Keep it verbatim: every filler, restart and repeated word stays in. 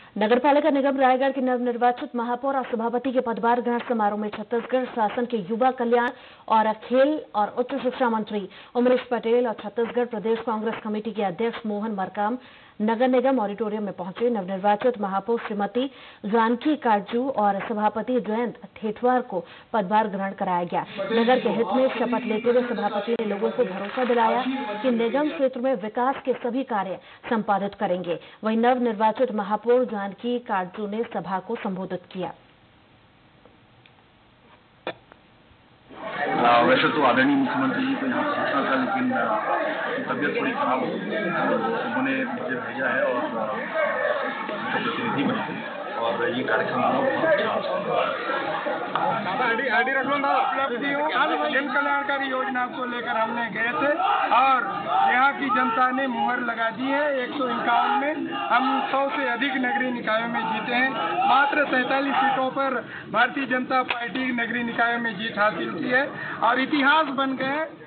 नगरपालिका निगम रायगढ़ के नवनिर्वाचित महापौर और सभापति के पदभार ग्रहण समारोह में छत्तीसगढ़ शासन के युवा कल्याण और खेल और उच्च शिक्षा मंत्री उमेश पटेल और छत्तीसगढ़ प्रदेश कांग्रेस कमेटी के अध्यक्ष मोहन मरकाम नगर निगम ऑडिटोरियम में पहुंचे। नवनिर्वाचित महापौर श्रीमती जानकी काटजू और सभापति जयंत ठेठवार को पदभार ग्रहण कराया गया। नगर के हित में शपथ लेते हुए सभापति ने लोगों को भरोसा दिलाया कि निगम क्षेत्र में विकास के सभी कार्य संपादित करेंगे। वहीं नवनिर्वाचित महापौर जानकी काटजू ने सभा को संबोधित किया। वैसे तो आदरणीय मुख्यमंत्री जी को यहाँ पहुंचना था, लेकिन तबीयत थोड़ी खराब हो गई, उन्होंने मुझे भेजा है और प्रतिनिधि बने थे और ये कार्यक्रम बहुत अच्छा आईडी रख लो ना। जन कल्याणकारी योजना को लेकर हमने गए थे और यहाँ की जनता ने मुहर लगा दी है। एक सौ इक्यावन में हम सौ से अधिक नगरीय निकायों में जीते हैं। मात्र सैंतालीस सीटों पर भारतीय जनता पार्टी नगरीय निकायों में जीत हासिल की है और इतिहास बन गए।